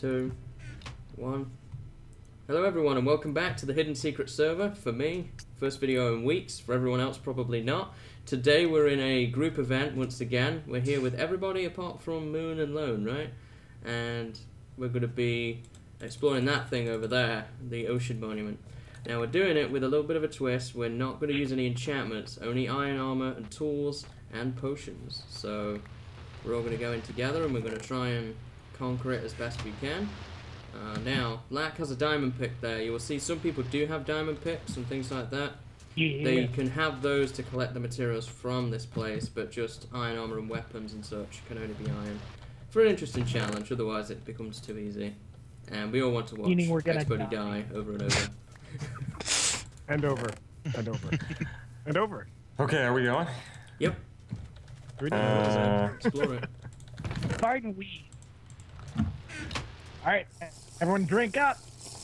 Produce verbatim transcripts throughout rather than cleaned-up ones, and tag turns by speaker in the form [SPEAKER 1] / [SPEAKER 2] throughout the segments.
[SPEAKER 1] two, one. Hello everyone and welcome back to the Hidden Secret server. For me, first video in weeks. For everyone else, probably not. Today we're in a group event once again. We're here with everybody apart from Moon and Lone, right? And we're going to be exploring that thing over there, the ocean monument. Now we're doing it with a little bit of a twist. We're not going to use any enchantments, only iron armor and tools and potions. So we're all going to go in together and we're going to try and conquer it as best we can. Uh, now, Lack has a diamond pick there. You will see some people do have diamond picks and things like that.
[SPEAKER 2] Yeah.
[SPEAKER 1] They can have those to collect the materials from this place, but just iron armor and weapons and such can only be iron. For an interesting challenge, otherwise it becomes too easy. And we all want to watch
[SPEAKER 2] Meaning we're gonna
[SPEAKER 1] everybody
[SPEAKER 2] die.
[SPEAKER 1] die over and over.
[SPEAKER 3] And over. And over. And over.
[SPEAKER 4] Okay, are we going?
[SPEAKER 1] Yep.
[SPEAKER 4] Uh,
[SPEAKER 1] Explore it.
[SPEAKER 2] Pardon we. Alright, everyone drink up.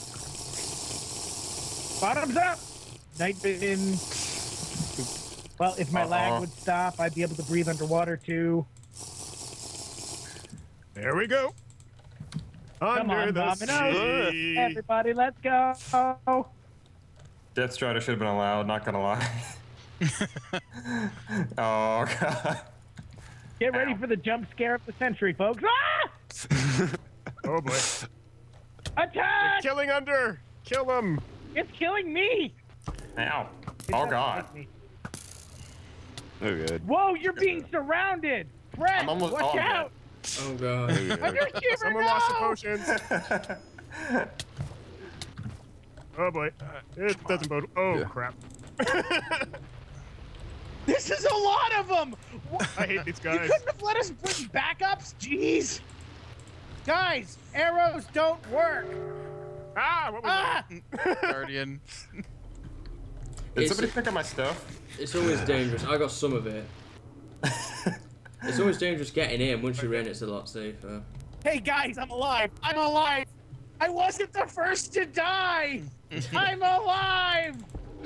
[SPEAKER 2] Bottoms up. Night vision. Well, if my
[SPEAKER 4] Uh-oh.
[SPEAKER 2] lag would stop, I'd be able to breathe underwater too.
[SPEAKER 3] There we go.
[SPEAKER 2] Come
[SPEAKER 3] Under
[SPEAKER 2] on,
[SPEAKER 3] the
[SPEAKER 2] Dominoes.
[SPEAKER 3] sea.
[SPEAKER 2] Everybody, let's go.
[SPEAKER 4] Death Strider should have been allowed, not gonna lie. Oh, God.
[SPEAKER 2] Get ready
[SPEAKER 4] Ow.
[SPEAKER 2] for the jump scare of the century, folks. Ah!
[SPEAKER 3] Oh, boy.
[SPEAKER 2] Attack!
[SPEAKER 3] They're killing under. Kill them.
[SPEAKER 2] It's killing me.
[SPEAKER 4] Ow.
[SPEAKER 2] It
[SPEAKER 4] Oh,
[SPEAKER 2] doesn't
[SPEAKER 4] God.
[SPEAKER 2] like me.
[SPEAKER 5] Oh, good.
[SPEAKER 2] Whoa, you're being surrounded. Brett,
[SPEAKER 4] I'm almost-
[SPEAKER 2] watch
[SPEAKER 4] oh, I'm
[SPEAKER 2] out.
[SPEAKER 1] Oh god.
[SPEAKER 2] Underachiever,
[SPEAKER 3] Someone
[SPEAKER 2] no!
[SPEAKER 3] lost the potions. Oh, boy. It doesn't bode. Oh,
[SPEAKER 5] Yeah.
[SPEAKER 3] crap.
[SPEAKER 2] This is a lot of them.
[SPEAKER 3] I hate these
[SPEAKER 2] You
[SPEAKER 3] guys.
[SPEAKER 2] couldn't have let us bring backups? Jeez. Guys, arrows don't work.
[SPEAKER 3] Ah, what was
[SPEAKER 2] Ah!
[SPEAKER 5] Guardian.
[SPEAKER 4] Did
[SPEAKER 1] It's-
[SPEAKER 4] somebody pick up my stuff?
[SPEAKER 1] It's always dangerous. I got some of it. It's always dangerous getting in. Once you're in, it's a lot safer.
[SPEAKER 2] Hey guys, I'm alive. I'm alive. I wasn't the first to die. I'm alive.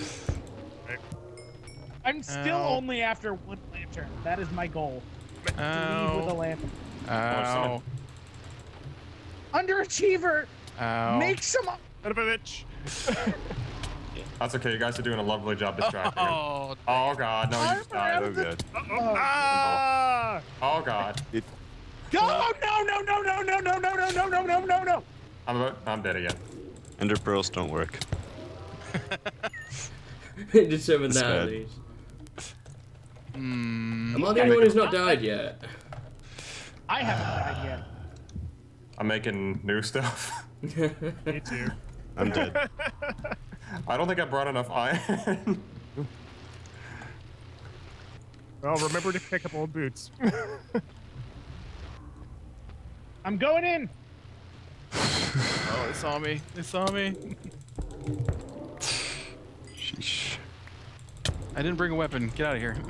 [SPEAKER 2] I'm still
[SPEAKER 5] Ow.
[SPEAKER 2] only after one lantern. That is my goal. To leave with a
[SPEAKER 5] Ow.
[SPEAKER 2] lantern.
[SPEAKER 5] Ow.
[SPEAKER 2] Underachiever,
[SPEAKER 5] Ow.
[SPEAKER 2] make some.
[SPEAKER 3] Son of a bitch.
[SPEAKER 4] That's okay, you guys are doing a lovely job distracting him.
[SPEAKER 5] Oh,
[SPEAKER 4] Oh, God, no, you just died.
[SPEAKER 5] so good.
[SPEAKER 3] Uh-oh. Ah!
[SPEAKER 4] Oh, God.
[SPEAKER 2] No, no, no, no, no, no, no, no, no, no, no, no, no, no.
[SPEAKER 4] I'm about, I'm dead again.
[SPEAKER 5] Ender pearls don't work.
[SPEAKER 1] Determine
[SPEAKER 5] That's
[SPEAKER 1] that at
[SPEAKER 5] bad.
[SPEAKER 1] least.
[SPEAKER 5] Mm.
[SPEAKER 1] Am I the only one who's not died yet?
[SPEAKER 2] I haven't died yet.
[SPEAKER 4] I'm making new stuff.
[SPEAKER 3] Me too.
[SPEAKER 5] I'm dead.
[SPEAKER 4] I don't think I brought enough iron.
[SPEAKER 3] Well, remember to pick up old boots.
[SPEAKER 2] I'm going in.
[SPEAKER 5] Oh, they saw me. They saw me. Sheesh. I didn't bring a weapon. Get out of here.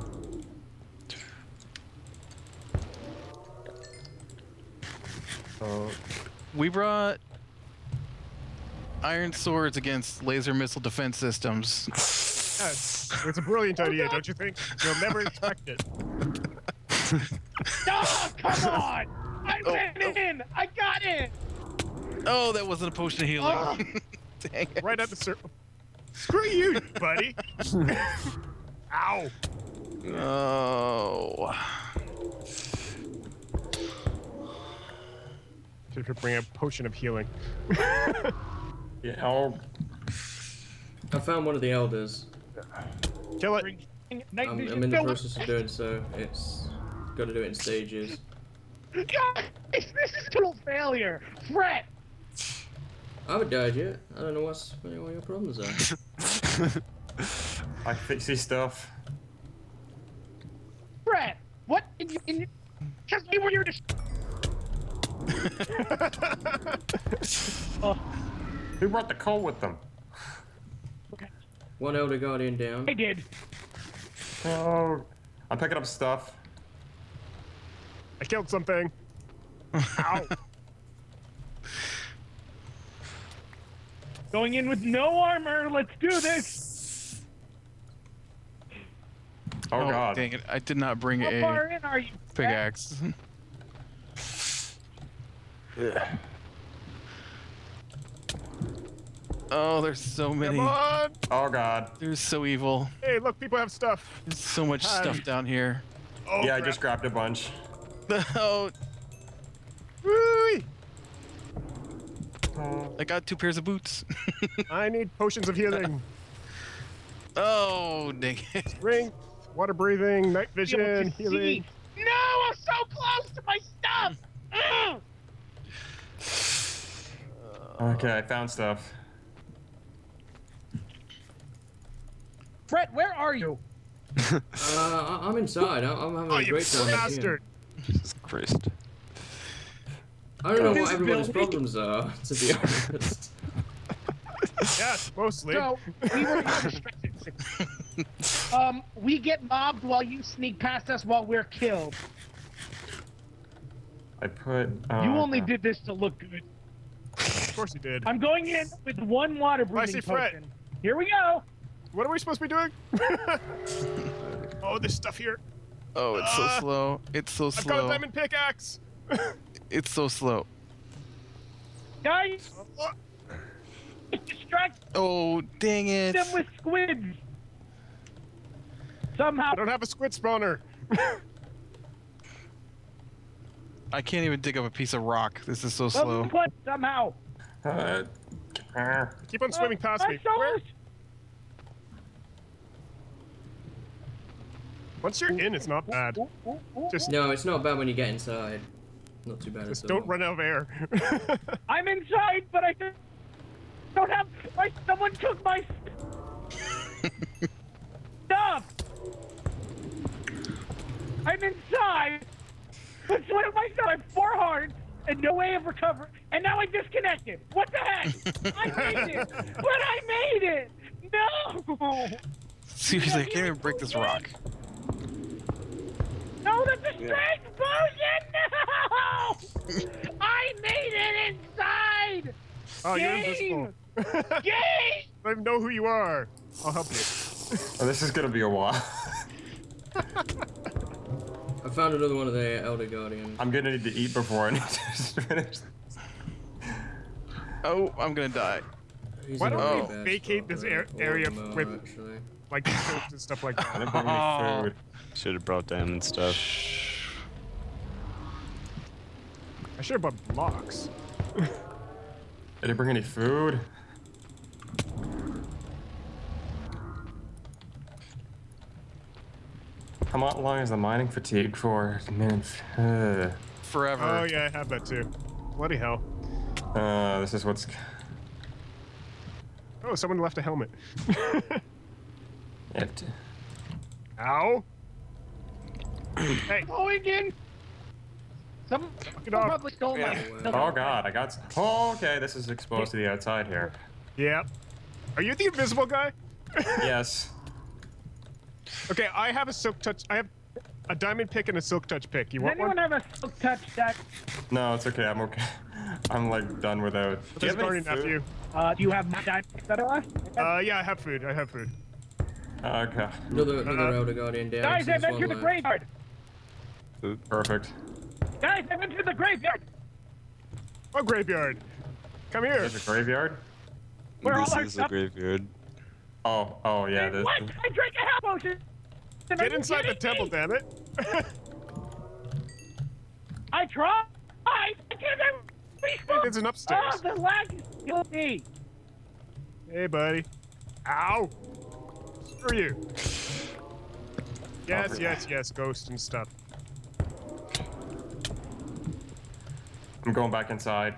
[SPEAKER 4] Oh,
[SPEAKER 5] We brought iron swords against laser missile defense systems.
[SPEAKER 3] Yes. It's a brilliant idea, don't you think? You'll never expect it.
[SPEAKER 2] Oh, come on. I
[SPEAKER 5] Oh,
[SPEAKER 2] went
[SPEAKER 5] oh.
[SPEAKER 2] in. I got in.
[SPEAKER 5] Oh, that wasn't a potion of healing.
[SPEAKER 2] Oh.
[SPEAKER 5] Dang it.
[SPEAKER 3] Right at the circle. Screw you, buddy. Ow.
[SPEAKER 5] Oh.
[SPEAKER 3] Should bring a potion of healing.
[SPEAKER 4] yeah, oh,
[SPEAKER 1] I found one of the elders.
[SPEAKER 3] Kill it.
[SPEAKER 2] Bring night
[SPEAKER 1] I'm,
[SPEAKER 2] vision.
[SPEAKER 1] I'm in the
[SPEAKER 2] No,
[SPEAKER 1] process of doing so. It's got to do it in stages.
[SPEAKER 2] Guys, this is a total failure. Fret.
[SPEAKER 1] I haven't died yet. I don't know what's what your problems are.
[SPEAKER 4] I fix these stuff.
[SPEAKER 2] Fret. What? In, in, tell me where you're. Dis- oh,
[SPEAKER 4] Who brought the coal with them?
[SPEAKER 2] okay.
[SPEAKER 1] One elder guardian down.
[SPEAKER 2] I did.
[SPEAKER 4] Oh, I'm picking up stuff.
[SPEAKER 3] I killed something. Ow.
[SPEAKER 2] Going in with no armor. Let's do this.
[SPEAKER 4] Oh,
[SPEAKER 5] Oh,
[SPEAKER 4] God.
[SPEAKER 5] dang it. I did not bring
[SPEAKER 2] How
[SPEAKER 5] a
[SPEAKER 2] far in are you? Fret?
[SPEAKER 5] pickaxe. Oh, there's so many.
[SPEAKER 3] Come on!
[SPEAKER 4] Oh god.
[SPEAKER 5] They're so evil.
[SPEAKER 3] Hey, look, people have stuff.
[SPEAKER 5] There's so much
[SPEAKER 3] Hi.
[SPEAKER 5] stuff down here.
[SPEAKER 3] Oh,
[SPEAKER 4] yeah, I
[SPEAKER 3] crap.
[SPEAKER 4] just grabbed a bunch.
[SPEAKER 5] Oh,
[SPEAKER 3] Woo-wee.
[SPEAKER 5] I got two pairs of boots.
[SPEAKER 3] I need potions of healing.
[SPEAKER 5] Oh, dang it.
[SPEAKER 3] Ring, water breathing, night
[SPEAKER 2] Be able
[SPEAKER 3] vision,
[SPEAKER 2] to
[SPEAKER 3] healing.
[SPEAKER 2] see. No, I'm so close to my stuff. Ugh.
[SPEAKER 4] Okay, I found stuff.
[SPEAKER 2] Fret, where are you?
[SPEAKER 1] Uh, I- I'm inside. I- I'm having
[SPEAKER 3] Oh,
[SPEAKER 1] a
[SPEAKER 3] you
[SPEAKER 1] great time. here.
[SPEAKER 3] bastard!
[SPEAKER 6] Jesus Christ.
[SPEAKER 1] I don't know what
[SPEAKER 2] This
[SPEAKER 1] everybody's
[SPEAKER 2] building-
[SPEAKER 1] problems are, to be honest.
[SPEAKER 3] Yes, mostly.
[SPEAKER 2] So we were distracted. Um, we get mobbed while you sneak past us while we're killed.
[SPEAKER 4] I put. Oh,
[SPEAKER 2] You only
[SPEAKER 4] okay.
[SPEAKER 3] uh,
[SPEAKER 2] did this to look good.
[SPEAKER 3] Of course you did.
[SPEAKER 2] I'm going in with one water
[SPEAKER 3] I see
[SPEAKER 2] breathing
[SPEAKER 3] Fret.
[SPEAKER 2] potion. Here we go.
[SPEAKER 3] What are we supposed to be doing? Oh, there's stuff here.
[SPEAKER 5] Oh, it's so
[SPEAKER 3] Ah.
[SPEAKER 5] slow. It's so
[SPEAKER 3] I've got a
[SPEAKER 5] slow.
[SPEAKER 3] diamond pickaxe.
[SPEAKER 5] It's so slow.
[SPEAKER 2] Guys, distract
[SPEAKER 5] Oh, dang it.
[SPEAKER 2] them with squids. Somehow.
[SPEAKER 3] I don't have a squid spawner.
[SPEAKER 5] I can't even dig up a piece of rock. This is so slow.
[SPEAKER 2] Somehow.
[SPEAKER 4] Uh, ah.
[SPEAKER 3] Keep on swimming past
[SPEAKER 2] Uh,
[SPEAKER 3] me.
[SPEAKER 2] I'm
[SPEAKER 3] Where?
[SPEAKER 2] so-
[SPEAKER 3] Once you're in, it's not bad.
[SPEAKER 2] Ooh, ooh, ooh,
[SPEAKER 3] Just,
[SPEAKER 1] No, it's not bad when you get inside. Not too bad
[SPEAKER 3] just
[SPEAKER 1] at all.
[SPEAKER 3] don't run out of air.
[SPEAKER 2] I'm inside, but I don't- don't have. My, someone took my stuff. I'm inside, but what am I still? I have four hearts and no way of recovery, and now I disconnected. What the heck? I made it, but I made it. No.
[SPEAKER 5] Seriously, I can't even break this rock.
[SPEAKER 2] No, that's a strength potion! No! I made it inside!
[SPEAKER 3] Oh, you're
[SPEAKER 2] Game!
[SPEAKER 3] invisible.
[SPEAKER 2] Game!
[SPEAKER 3] I don't even know who you are. I'll help you.
[SPEAKER 4] Oh, this is gonna be a while.
[SPEAKER 1] I found another one of the Elder Guardians.
[SPEAKER 4] I'm gonna need to eat before I need to finish.
[SPEAKER 5] Oh, I'm gonna die.
[SPEAKER 1] He's
[SPEAKER 3] Why
[SPEAKER 1] in a
[SPEAKER 3] don't
[SPEAKER 1] really
[SPEAKER 5] we
[SPEAKER 1] bad
[SPEAKER 3] vacate
[SPEAKER 1] spot
[SPEAKER 3] this
[SPEAKER 1] there,
[SPEAKER 3] ar- area
[SPEAKER 1] or more,
[SPEAKER 3] with-
[SPEAKER 1] actually.
[SPEAKER 3] Like coats and stuff like
[SPEAKER 4] I
[SPEAKER 3] that.
[SPEAKER 4] didn't bring any food.
[SPEAKER 6] Should have brought diamond stuff.
[SPEAKER 3] I should have brought blocks.
[SPEAKER 4] I didn't bring any food. How mu- long is the mining fatigue for? Minutes. Uh,
[SPEAKER 5] Forever.
[SPEAKER 3] Oh yeah, I have that too. Bloody hell.
[SPEAKER 4] uh, this is what's.
[SPEAKER 3] Oh, someone left a helmet.
[SPEAKER 4] You have to-
[SPEAKER 3] Ow. Hey,
[SPEAKER 2] Going in! Some
[SPEAKER 3] it off.
[SPEAKER 2] probably stole my.
[SPEAKER 4] Oh god, I got. s- Oh, okay, this is exposed to the outside here.
[SPEAKER 3] yeah. Are you the invisible guy?
[SPEAKER 4] Yes.
[SPEAKER 3] Okay, I have a silk touch. I have a diamond pick and a silk touch pick. You
[SPEAKER 2] Does
[SPEAKER 3] want
[SPEAKER 2] anyone
[SPEAKER 3] one?
[SPEAKER 2] have a silk touch that?
[SPEAKER 4] No, it's okay. I'm okay. I'm like done without. Do you
[SPEAKER 3] This
[SPEAKER 4] have any
[SPEAKER 3] guardian after
[SPEAKER 4] food?
[SPEAKER 3] you.
[SPEAKER 2] Uh, do you have my diamond that are left?
[SPEAKER 3] Uh, yeah, I have food. I have food.
[SPEAKER 4] Okay.
[SPEAKER 1] Another, another
[SPEAKER 3] Uh,
[SPEAKER 1] Elder Guardian down.
[SPEAKER 2] Guys,
[SPEAKER 1] so
[SPEAKER 2] I've
[SPEAKER 1] there's one
[SPEAKER 2] entered the
[SPEAKER 1] left.
[SPEAKER 2] graveyard.
[SPEAKER 4] Perfect.
[SPEAKER 2] Guys, I've entered the graveyard.
[SPEAKER 3] Oh, graveyard. Come here.
[SPEAKER 4] There's a graveyard.
[SPEAKER 2] Where
[SPEAKER 6] this
[SPEAKER 2] all our
[SPEAKER 6] is a
[SPEAKER 2] stuff-
[SPEAKER 6] graveyard.
[SPEAKER 4] Oh, oh yeah.
[SPEAKER 2] And
[SPEAKER 4] This,
[SPEAKER 2] what? I drank a half potion. Are
[SPEAKER 3] Get
[SPEAKER 2] you
[SPEAKER 3] inside the
[SPEAKER 2] kidding
[SPEAKER 3] temple,
[SPEAKER 2] me?
[SPEAKER 3] damn it.
[SPEAKER 2] I tried. I can't even.
[SPEAKER 3] There's an upstairs.
[SPEAKER 2] Oh, the lag is killing me.
[SPEAKER 3] Hey, buddy. Ow. Screw you. Yes,
[SPEAKER 4] Over
[SPEAKER 3] yes, yes, ghost and stuff.
[SPEAKER 4] I'm going back inside.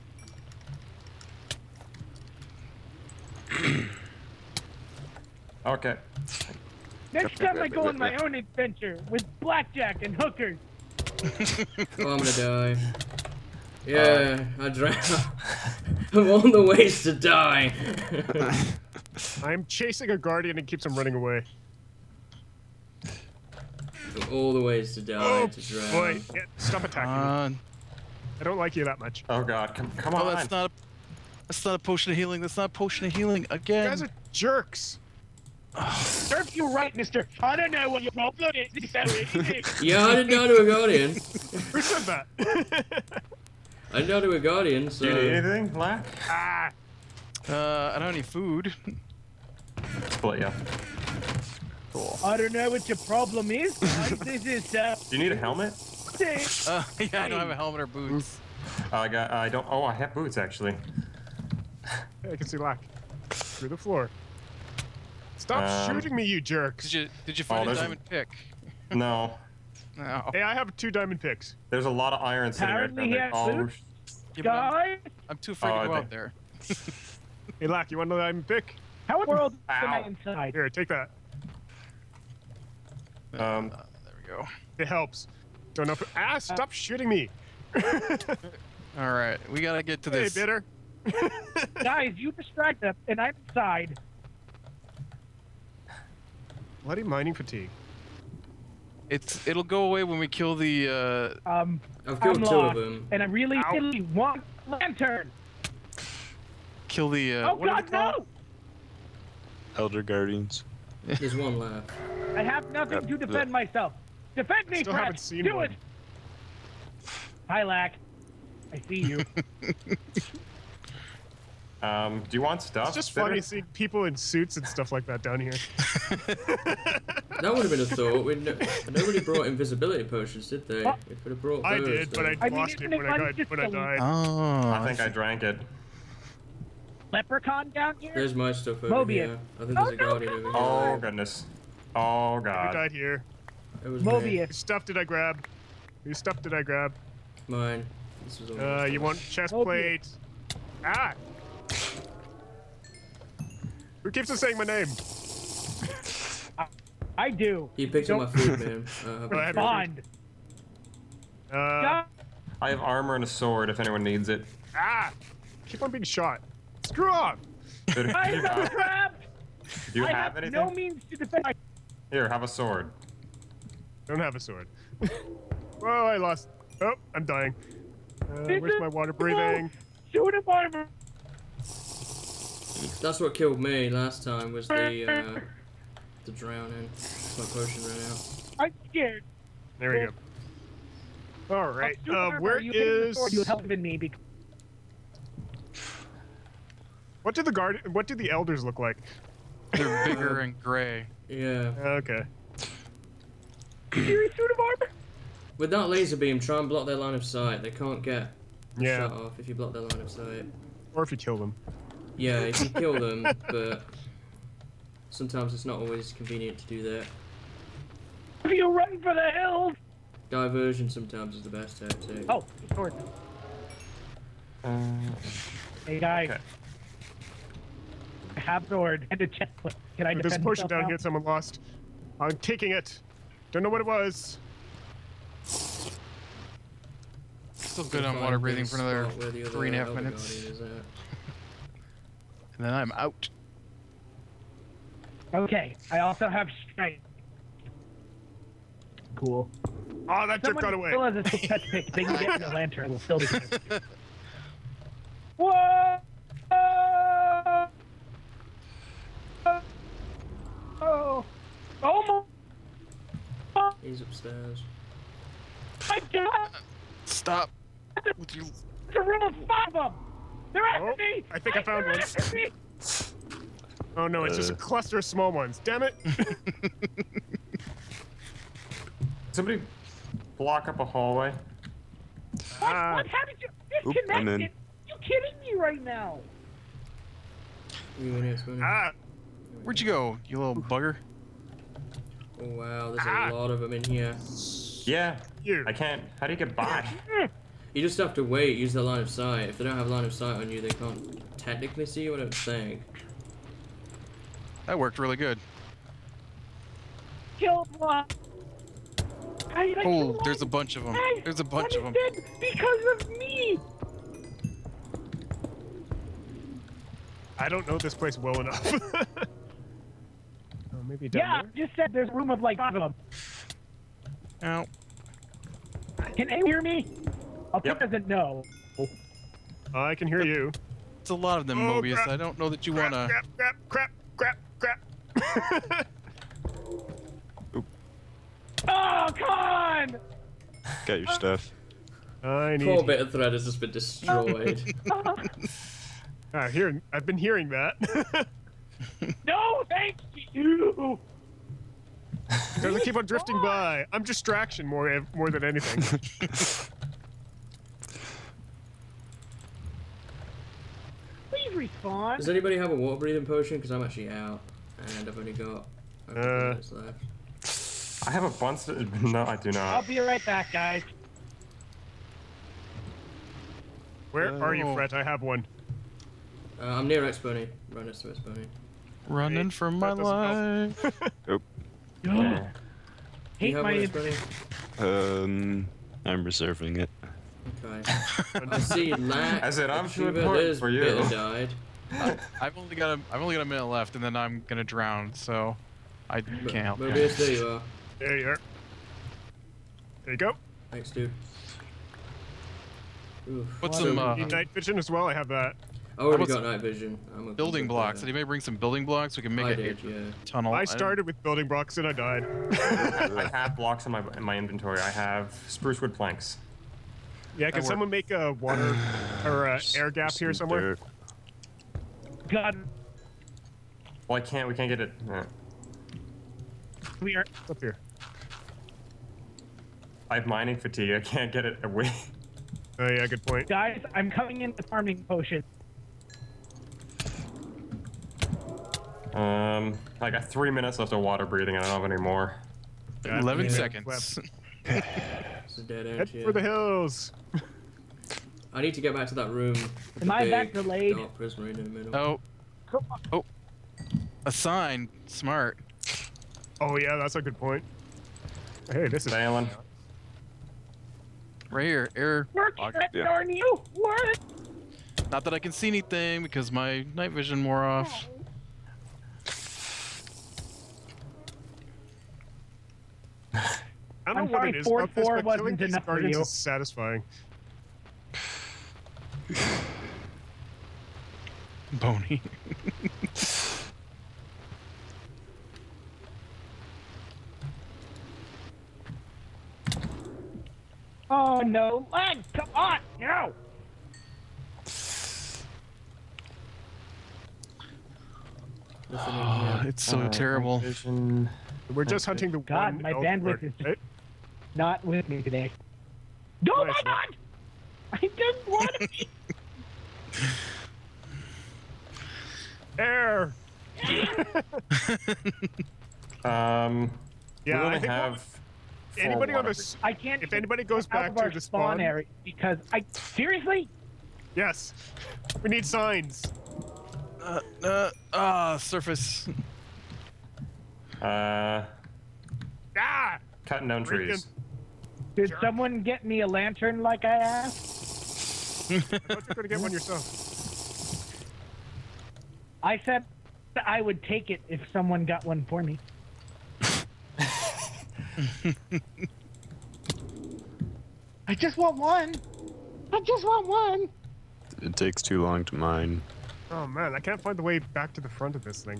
[SPEAKER 4] Okay.
[SPEAKER 2] Next time I go on my own adventure with blackjack and hookers.
[SPEAKER 1] Oh, I'm gonna die. Yeah, I drowned. I'm on the ways to die.
[SPEAKER 3] I'm chasing a guardian and keeps him running away.
[SPEAKER 1] All the ways to die
[SPEAKER 3] Oh,
[SPEAKER 1] to drown.
[SPEAKER 3] boy. Yeah, stop attacking me.
[SPEAKER 5] On.
[SPEAKER 3] I don't like you that much.
[SPEAKER 4] Oh god, come, come
[SPEAKER 5] Oh,
[SPEAKER 4] on.
[SPEAKER 5] that's not a, that's not a potion of healing. That's not a potion of healing
[SPEAKER 3] You
[SPEAKER 5] again.
[SPEAKER 3] guys are jerks.
[SPEAKER 2] Serve you right, mister. I don't know what your problem is. So easy.
[SPEAKER 1] Yeah, I didn't know to a Guardian.
[SPEAKER 3] Who said that?
[SPEAKER 1] I didn't know to a Guardian, so.
[SPEAKER 4] Do you need anything, Lack?
[SPEAKER 3] ah.
[SPEAKER 5] Uh, I don't have any food.
[SPEAKER 4] Split, yeah. Cool.
[SPEAKER 2] I don't know what your problem is, guys. This is uh.
[SPEAKER 4] Do you need a helmet?
[SPEAKER 5] Uh, yeah, I don't have a helmet or boots.
[SPEAKER 4] Uh, I got. I don't. Oh, I have boots actually.
[SPEAKER 3] Hey, I can see lack. Through the floor. Stop
[SPEAKER 4] Um,
[SPEAKER 3] shooting me, you jerks!
[SPEAKER 5] Did you did you find
[SPEAKER 4] Oh,
[SPEAKER 5] a
[SPEAKER 4] there's a-
[SPEAKER 5] diamond pick?
[SPEAKER 4] No.
[SPEAKER 5] No.
[SPEAKER 3] Hey, I have two diamond picks.
[SPEAKER 4] There's a lot of iron sitting right
[SPEAKER 2] Apparently
[SPEAKER 4] there.
[SPEAKER 2] he
[SPEAKER 4] Oh,
[SPEAKER 2] has boots.
[SPEAKER 5] Yeah, but I'm,
[SPEAKER 2] Guys,
[SPEAKER 5] I'm too afraid
[SPEAKER 4] Oh,
[SPEAKER 5] to go
[SPEAKER 4] I
[SPEAKER 5] out
[SPEAKER 4] think-
[SPEAKER 5] there.
[SPEAKER 3] Hey, lack, you want a diamond pick?
[SPEAKER 2] how in the world am I
[SPEAKER 4] Ow.
[SPEAKER 2] inside?
[SPEAKER 3] Here, take that.
[SPEAKER 4] Um,
[SPEAKER 5] Uh, there we go.
[SPEAKER 3] It helps. Don't know. Ah, stop shooting me!
[SPEAKER 5] All right, we gotta get to
[SPEAKER 3] Hey,
[SPEAKER 5] this.
[SPEAKER 3] bitter.
[SPEAKER 2] Guys, you distract us, and I'm inside.
[SPEAKER 3] Bloody mining fatigue.
[SPEAKER 5] It's it'll go away when we kill the. Uh,
[SPEAKER 2] Um,
[SPEAKER 1] I've killed
[SPEAKER 2] I'm
[SPEAKER 1] two
[SPEAKER 2] lost,
[SPEAKER 1] of them.
[SPEAKER 2] and I really,
[SPEAKER 3] Ow.
[SPEAKER 2] really want lantern.
[SPEAKER 5] kill the. Uh,
[SPEAKER 2] Oh
[SPEAKER 5] what are
[SPEAKER 2] God,
[SPEAKER 5] they called?
[SPEAKER 2] no!
[SPEAKER 6] Elder Guardians.
[SPEAKER 1] There's one left.
[SPEAKER 2] I have nothing
[SPEAKER 6] Yep.
[SPEAKER 2] to defend myself. Defend me,
[SPEAKER 3] Still
[SPEAKER 2] Fred.
[SPEAKER 3] haven't seen
[SPEAKER 2] Do
[SPEAKER 3] one.
[SPEAKER 2] it. Hi, Lack. I see you.
[SPEAKER 4] um, do you want stuff?
[SPEAKER 3] It's just
[SPEAKER 4] Bitter?
[SPEAKER 3] funny seeing people in suits and stuff like that down here.
[SPEAKER 1] That would have been a thought. We'd no, nobody brought invisibility potions, did they?
[SPEAKER 2] What?
[SPEAKER 1] We could have brought
[SPEAKER 3] I
[SPEAKER 1] those.
[SPEAKER 3] did, but I,
[SPEAKER 2] I mean,
[SPEAKER 3] lost
[SPEAKER 2] isn't
[SPEAKER 3] it
[SPEAKER 2] it
[SPEAKER 3] when I
[SPEAKER 2] funny
[SPEAKER 3] got
[SPEAKER 2] just
[SPEAKER 3] when I
[SPEAKER 2] to-
[SPEAKER 3] died.
[SPEAKER 5] Oh.
[SPEAKER 4] I think I drank it.
[SPEAKER 2] Leprechaun down here?
[SPEAKER 1] There's my stuff over
[SPEAKER 2] Mobius.
[SPEAKER 1] here. I think there's
[SPEAKER 2] Oh,
[SPEAKER 1] a
[SPEAKER 2] no,
[SPEAKER 1] guardian
[SPEAKER 2] come
[SPEAKER 1] over
[SPEAKER 4] Oh
[SPEAKER 1] here.
[SPEAKER 4] goodness. Oh
[SPEAKER 3] I
[SPEAKER 4] god.
[SPEAKER 3] died here.
[SPEAKER 1] It was me.
[SPEAKER 2] Mobius.
[SPEAKER 3] Whose stuff did I grab? Whose stuff did I grab?
[SPEAKER 1] Mine. This was all
[SPEAKER 3] Uh,
[SPEAKER 1] my
[SPEAKER 3] you
[SPEAKER 1] stuff.
[SPEAKER 3] want chest
[SPEAKER 2] Mobius.
[SPEAKER 3] plate? Ah! Who keeps on saying my name?
[SPEAKER 2] I do.
[SPEAKER 1] You picked up my
[SPEAKER 2] Don't-
[SPEAKER 1] food, man. Uh,
[SPEAKER 3] Oh, I have your
[SPEAKER 2] Bond.
[SPEAKER 3] Uh,
[SPEAKER 2] God,
[SPEAKER 4] I have armor and a sword if anyone needs it.
[SPEAKER 3] ah! Keep on being shot. Screw off!
[SPEAKER 4] Bitter, do
[SPEAKER 2] I
[SPEAKER 4] you
[SPEAKER 2] am
[SPEAKER 4] have,
[SPEAKER 2] trapped.
[SPEAKER 4] do you
[SPEAKER 2] I
[SPEAKER 4] have
[SPEAKER 2] have
[SPEAKER 4] anything?
[SPEAKER 2] no means to defend myself.
[SPEAKER 4] Here, have a sword.
[SPEAKER 3] Don't have a sword. Whoa, I lost. Oh, I'm dying. Uh, where's my water breathing?
[SPEAKER 2] Shoot him, armor.
[SPEAKER 1] That's what killed me last time. Was the uh, the drowning. My potion ran out.
[SPEAKER 2] I'm scared.
[SPEAKER 3] There we go. All right.
[SPEAKER 2] Shoot
[SPEAKER 3] Uh,
[SPEAKER 2] armor.
[SPEAKER 3] where
[SPEAKER 2] you hitting the
[SPEAKER 3] is?
[SPEAKER 2] sword, you helped me because
[SPEAKER 3] What do the guard? What do the elders look like?
[SPEAKER 5] They're bigger and gray.
[SPEAKER 1] Yeah.
[SPEAKER 3] Okay.
[SPEAKER 2] you shoot him, armor.
[SPEAKER 1] With that laser beam, try and block their line of sight. They can't get
[SPEAKER 3] Yeah.
[SPEAKER 1] shot off if you block their line of sight.
[SPEAKER 3] Or if you kill them.
[SPEAKER 1] Yeah, if you kill them, but sometimes it's not always convenient to do that.
[SPEAKER 2] If you run for the hills.
[SPEAKER 1] Diversion sometimes is the best tactic.
[SPEAKER 2] Oh, sword.
[SPEAKER 4] Uh,
[SPEAKER 2] Hey guys,
[SPEAKER 4] okay.
[SPEAKER 2] I have sword and a chest plate. Can I
[SPEAKER 3] There's a
[SPEAKER 2] defend
[SPEAKER 3] potion
[SPEAKER 2] myself
[SPEAKER 3] down
[SPEAKER 2] now?
[SPEAKER 3] here someone lost. I'm taking it. Don't know what it was.
[SPEAKER 5] Still good on
[SPEAKER 1] Find
[SPEAKER 5] water
[SPEAKER 1] the
[SPEAKER 5] breathing for another
[SPEAKER 1] spot where the other
[SPEAKER 5] three and a half
[SPEAKER 1] Elder
[SPEAKER 5] minutes.
[SPEAKER 1] Guardian is at.
[SPEAKER 5] And then I'm out.
[SPEAKER 2] Okay, I also have strength. Cool.
[SPEAKER 3] Oh, that jerk
[SPEAKER 2] Someone
[SPEAKER 3] got away.
[SPEAKER 2] still has a silk touch pick. They can get in the lantern. We'll still be good. Whoa! Oh! Oh my!
[SPEAKER 1] He's upstairs.
[SPEAKER 2] My God!
[SPEAKER 5] Stop. With you.
[SPEAKER 2] It's a room of five of them. They're after
[SPEAKER 3] Oh,
[SPEAKER 2] me.
[SPEAKER 3] I think I found
[SPEAKER 2] They're
[SPEAKER 3] one.
[SPEAKER 2] after me.
[SPEAKER 3] Oh no, it's just a
[SPEAKER 6] Uh.
[SPEAKER 3] cluster of small ones. Damn it.
[SPEAKER 4] Somebody block up a hallway.
[SPEAKER 2] What?
[SPEAKER 3] Ah.
[SPEAKER 2] What's happening? You're
[SPEAKER 6] Oop, I'm in.
[SPEAKER 2] disconnected. You kidding me right now?
[SPEAKER 1] You in here, Spooner?
[SPEAKER 3] Ah,
[SPEAKER 5] Where'd you go, you little bugger?
[SPEAKER 1] Oh wow, there's
[SPEAKER 3] Ah.
[SPEAKER 1] a lot of them in here.
[SPEAKER 4] Yeah.
[SPEAKER 3] you.
[SPEAKER 4] I can't. How do you get by?
[SPEAKER 1] You just have to wait, use their line of sight. If they don't have line of sight on you, they can't technically see you, I don't think.
[SPEAKER 5] That worked really good.
[SPEAKER 2] Killed one. I, I
[SPEAKER 5] Oh,
[SPEAKER 2] killed
[SPEAKER 5] there's a
[SPEAKER 2] one.
[SPEAKER 5] bunch of them.
[SPEAKER 2] Hey,
[SPEAKER 5] There's a bunch of
[SPEAKER 2] one
[SPEAKER 5] them.
[SPEAKER 2] is dead because of me.
[SPEAKER 3] I don't know this place well enough. Oh, maybe down
[SPEAKER 2] Yeah,
[SPEAKER 3] there.
[SPEAKER 2] just said there's a room of like five of them.
[SPEAKER 5] Ow.
[SPEAKER 2] Can anyone hear me? I'll
[SPEAKER 4] Yep.
[SPEAKER 2] put as a no.
[SPEAKER 3] I can hear you.
[SPEAKER 5] It's a lot of them,
[SPEAKER 3] Oh,
[SPEAKER 5] Mobius.
[SPEAKER 3] crap.
[SPEAKER 5] I don't know that you
[SPEAKER 3] Crap,
[SPEAKER 5] wanna.
[SPEAKER 3] crap, crap, crap, crap, crap.
[SPEAKER 2] Oh, come on!
[SPEAKER 6] Got your stuff.
[SPEAKER 3] I need.
[SPEAKER 1] Poor bit of thread has just been destroyed.
[SPEAKER 3] Ah, hearing, I've been hearing that.
[SPEAKER 2] No, thank you.
[SPEAKER 3] Because I keep on drifting by. I'm distraction more more than anything.
[SPEAKER 2] Please respawn.
[SPEAKER 1] Does anybody have a water breathing potion? Because I'm actually out, and I've only got a couple
[SPEAKER 3] Uh,
[SPEAKER 1] minutes left.
[SPEAKER 4] I have a bunch. Of, no, I do
[SPEAKER 2] I'll
[SPEAKER 4] not.
[SPEAKER 2] be right back, guys.
[SPEAKER 3] Where are you,
[SPEAKER 5] Oh.
[SPEAKER 3] Fret? I have one.
[SPEAKER 1] Uh, I'm near Exponny. Right next to Exponny.
[SPEAKER 5] Running
[SPEAKER 3] Wait,
[SPEAKER 5] for my
[SPEAKER 3] that doesn't
[SPEAKER 5] life.
[SPEAKER 4] Yeah.
[SPEAKER 1] Do
[SPEAKER 2] Hate
[SPEAKER 1] you have
[SPEAKER 2] my.
[SPEAKER 1] one, Exponny?
[SPEAKER 6] Um, I'm reserving it.
[SPEAKER 1] Okay. I see Lack.
[SPEAKER 4] I said, I'm too
[SPEAKER 1] Achiever,
[SPEAKER 4] important
[SPEAKER 1] there's
[SPEAKER 4] for you.
[SPEAKER 1] Bitter died.
[SPEAKER 5] I've only got a I've only got a minute left, and then I'm gonna drown. So I can't help you.
[SPEAKER 1] Mobius, there you are.
[SPEAKER 3] There you are. There you go.
[SPEAKER 1] Thanks, dude. Oof.
[SPEAKER 5] What's
[SPEAKER 1] So,
[SPEAKER 5] some uh,
[SPEAKER 3] You need night vision as well. I have that.
[SPEAKER 1] I already
[SPEAKER 5] what's
[SPEAKER 1] got night vision. I'm a
[SPEAKER 5] building
[SPEAKER 1] good
[SPEAKER 5] blocks?
[SPEAKER 1] player.
[SPEAKER 5] Did anybody bring some building blocks? We can make
[SPEAKER 1] I
[SPEAKER 5] a
[SPEAKER 1] did, yeah.
[SPEAKER 5] tunnel.
[SPEAKER 3] I
[SPEAKER 5] didn't-
[SPEAKER 3] started with building blocks and I died.
[SPEAKER 4] I have blocks in my in my inventory. I have spruce wood planks.
[SPEAKER 3] Yeah, can
[SPEAKER 5] worked.
[SPEAKER 3] someone make a water or a air gap here
[SPEAKER 6] Some
[SPEAKER 3] somewhere?
[SPEAKER 6] dirt.
[SPEAKER 2] God,
[SPEAKER 4] Well, I can't. We can't get it. Uh,
[SPEAKER 2] we are.
[SPEAKER 3] It's up here.
[SPEAKER 4] I have mining fatigue. I can't get it away.
[SPEAKER 3] Oh yeah, good point.
[SPEAKER 2] Guys, I'm coming in with farming potion.
[SPEAKER 4] Um, I got three minutes left of water breathing. I don't have any more.
[SPEAKER 3] Yeah,
[SPEAKER 5] Eleven
[SPEAKER 3] yeah.
[SPEAKER 5] seconds.
[SPEAKER 1] It's a dead end
[SPEAKER 3] Head
[SPEAKER 1] here.
[SPEAKER 3] for the hills.
[SPEAKER 1] I need to get back to that room. with
[SPEAKER 2] Am
[SPEAKER 1] the
[SPEAKER 2] I back
[SPEAKER 1] big
[SPEAKER 2] delayed?
[SPEAKER 1] dark prisoner in the middle.
[SPEAKER 5] Oh, oh, a sign. Smart.
[SPEAKER 3] Oh yeah, that's a good point. Hey, this is.
[SPEAKER 4] Sailing.
[SPEAKER 5] Right here. Air.
[SPEAKER 2] Work,
[SPEAKER 5] Fuck,
[SPEAKER 2] Fret,
[SPEAKER 6] yeah.
[SPEAKER 2] darn you! Work!
[SPEAKER 5] Not that I can see anything because my night vision wore off.
[SPEAKER 3] I don't
[SPEAKER 2] I'm
[SPEAKER 3] know what
[SPEAKER 2] sorry,
[SPEAKER 3] it is
[SPEAKER 2] four
[SPEAKER 3] about this,
[SPEAKER 2] four
[SPEAKER 3] but
[SPEAKER 2] wasn't
[SPEAKER 3] killing these
[SPEAKER 2] enough for
[SPEAKER 3] guardians
[SPEAKER 2] you.
[SPEAKER 3] is satisfying.
[SPEAKER 5] Bony.
[SPEAKER 2] Oh no, lag! Come on, no!
[SPEAKER 1] Nothing in
[SPEAKER 5] Oh,
[SPEAKER 1] here.
[SPEAKER 5] it's so
[SPEAKER 4] Uh,
[SPEAKER 5] terrible.
[SPEAKER 4] Vision.
[SPEAKER 3] We're just hunting the
[SPEAKER 2] God,
[SPEAKER 3] one.
[SPEAKER 2] my
[SPEAKER 3] elk
[SPEAKER 2] bandwidth
[SPEAKER 3] guard,
[SPEAKER 2] is just-
[SPEAKER 3] right?
[SPEAKER 2] Not with me today. Oh
[SPEAKER 3] Nice,
[SPEAKER 2] my
[SPEAKER 3] man.
[SPEAKER 2] god! I didn't want to be.
[SPEAKER 3] Air.
[SPEAKER 4] Um,
[SPEAKER 3] Yeah,
[SPEAKER 4] we
[SPEAKER 3] I
[SPEAKER 4] only
[SPEAKER 3] think
[SPEAKER 4] have. four
[SPEAKER 3] anybody on
[SPEAKER 4] water
[SPEAKER 3] this.
[SPEAKER 2] I can't.
[SPEAKER 3] If anybody goes
[SPEAKER 2] out
[SPEAKER 3] back
[SPEAKER 2] of
[SPEAKER 3] to
[SPEAKER 2] our
[SPEAKER 3] the
[SPEAKER 2] spawn
[SPEAKER 3] spawn,
[SPEAKER 2] area because I seriously.
[SPEAKER 3] yes, we need signs.
[SPEAKER 5] Uh, uh, ah, surface.
[SPEAKER 4] Uh,
[SPEAKER 3] Ah!
[SPEAKER 4] cutting down
[SPEAKER 3] Freaking-
[SPEAKER 4] trees.
[SPEAKER 2] Did
[SPEAKER 3] Jerk.
[SPEAKER 2] someone get me a lantern like I asked?
[SPEAKER 3] Why don't you go to get one yourself?
[SPEAKER 2] I said that I would take it if someone got one for me. I just want one. I just want one.
[SPEAKER 6] It takes too long to mine.
[SPEAKER 3] Oh man, I can't find the way back to the front of this thing.